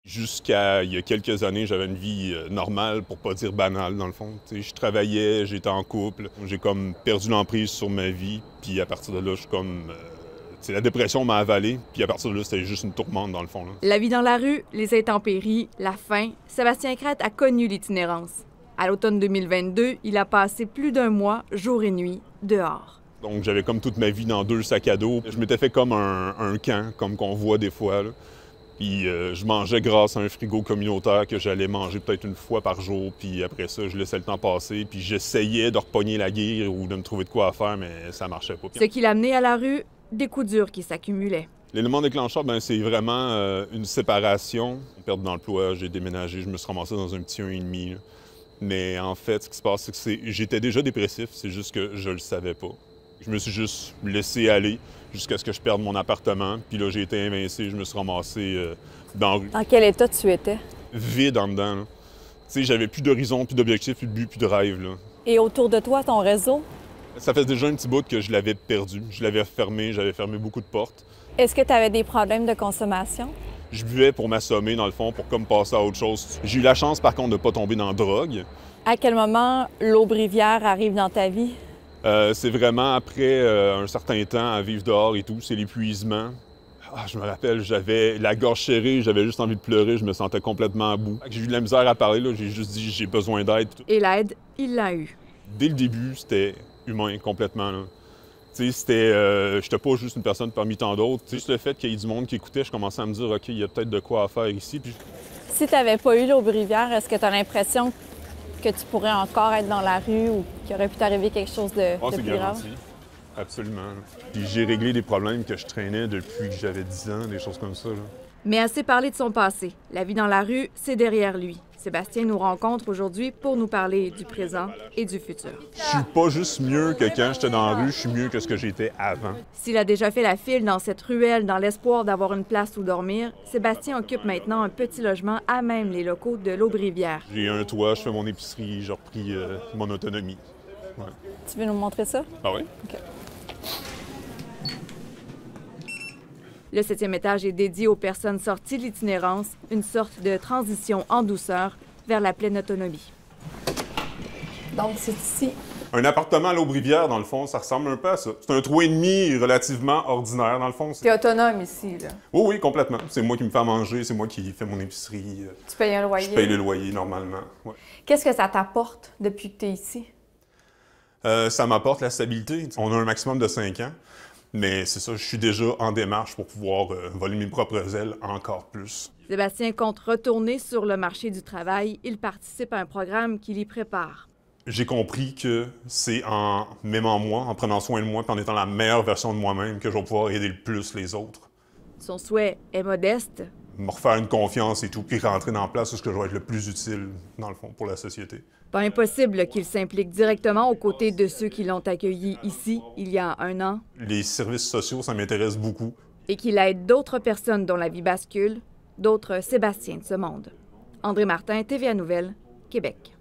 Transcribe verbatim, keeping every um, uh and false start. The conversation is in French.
Jusqu'à il y a quelques années, j'avais une vie euh, normale, pour pas dire banale, dans le fond. T'sais, je travaillais, j'étais en couple, j'ai comme perdu l'emprise sur ma vie, puis à partir de là, je suis comme... euh, t'sais, la dépression m'a avalé, puis à partir de là, c'était juste une tourmente, dans le fond. Là. La vie dans la rue, les intempéries, la faim, Sébastien Crête a connu l'itinérance. À l'automne deux mille vingt-deux, il a passé plus d'un mois, jour et nuit, dehors. Donc j'avais comme toute ma vie dans deux sacs à dos. Je m'étais fait comme un, un camp, comme qu'on voit des fois, là. Puis euh, je mangeais grâce à un frigo communautaire que j'allais manger peut-être une fois par jour. Puis après ça, je laissais le temps passer. Puis j'essayais de repogner la guire ou de me trouver de quoi à faire, mais ça marchait pas. Ce qui l'a amené à la rue, des coups durs qui s'accumulaient. L'élément déclencheur, ben, c'est vraiment euh, une séparation. Une perte d'emploi, j'ai déménagé, je me suis ramassé dans un petit un et demi. Là. Mais en fait, ce qui se passe, c'est que c'est... j'étais déjà dépressif, c'est juste que je le savais pas. Je me suis juste laissé aller jusqu'à ce que je perde mon appartement. Puis là, j'ai été invincé, je me suis ramassé euh, dans la rue. En quel état tu étais? Vide en dedans. Tu sais, j'avais plus d'horizon, plus d'objectif, plus de but, plus de rêve. Là. Et autour de toi, ton réseau? Ça fait déjà un petit bout que je l'avais perdu. Je l'avais fermé, j'avais fermé beaucoup de portes. Est-ce que tu avais des problèmes de consommation? Je buvais pour m'assommer, dans le fond, pour comme passer à autre chose. J'ai eu la chance, par contre, de ne pas tomber dans la drogue. À quel moment l'Aubrivière arrive dans ta vie? Euh, c'est vraiment après euh, un certain temps à vivre dehors et tout, c'est l'épuisement. Ah, je me rappelle, j'avais la gorge serrée, j'avais juste envie de pleurer, je me sentais complètement à bout. J'ai eu de la misère à parler, là, j'ai juste dit j'ai besoin d'aide. Et l'aide, il l'a eu. Dès le début, c'était humain complètement. Là. Tu sais, c'était, euh, j'étais pas juste une personne parmi tant d'autres. Juste le fait qu'il y ait du monde qui écoutait, je commençais à me dire, OK, il y a peut-être de quoi à faire ici. Puis... Si tu n'avais pas eu l'Aubrivière, est-ce que tu as l'impression que tu pourrais encore être dans la rue ou qu'il aurait pu t'arriver quelque chose de, oh, de plus grave? Absolument. Puis j'ai réglé des problèmes que je traînais depuis que j'avais dix ans, des choses comme ça. Là. Mais assez parlé de son passé. La vie dans la rue, c'est derrière lui. Sébastien nous rencontre aujourd'hui pour nous parler du présent et du futur. Je suis pas juste mieux que quand j'étais dans la rue, je suis mieux que ce que j'étais avant. S'il a déjà fait la file dans cette ruelle dans l'espoir d'avoir une place où dormir, Sébastien occupe maintenant un petit logement à même les locaux de l'Aubrivière. J'ai un toit, je fais mon épicerie, j'ai repris euh, mon autonomie. Ouais. Tu veux nous montrer ça? Ah oui? OK. Le septième étage est dédié aux personnes sorties de l'itinérance, une sorte de transition en douceur vers la pleine autonomie. Donc, c'est ici. Un appartement à l'Aubrivière, dans le fond, ça ressemble un peu à ça. C'est un trois et demi relativement ordinaire, dans le fond. Tu es autonome ici, là? Oui, oui, complètement. C'est moi qui me fais à manger, c'est moi qui fais mon épicerie. Tu payes un loyer? Je paye le loyer, normalement. Ouais. Qu'est-ce que ça t'apporte depuis que tu es ici? Euh, ça m'apporte la stabilité. On a un maximum de cinq ans. Mais c'est ça, je suis déjà en démarche pour pouvoir euh, voler mes propres ailes encore plus. Sébastien compte retourner sur le marché du travail. Il participe à un programme qui l'y prépare. J'ai compris que c'est en m'aimant moi, en prenant soin de moi, puis en étant la meilleure version de moi-même que je vais pouvoir aider le plus les autres. Son souhait est modeste. Me refaire une confiance et tout, puis rentrer dans la place où je vais être le plus utile, dans le fond, pour la société. Pas impossible qu'il s'implique directement aux côtés de ceux qui l'ont accueilli ici, il y a un an. Les services sociaux, ça m'intéresse beaucoup. Et qu'il aide d'autres personnes dont la vie bascule, d'autres Sébastiens de ce monde. André Martin, T V A Nouvelles, Québec.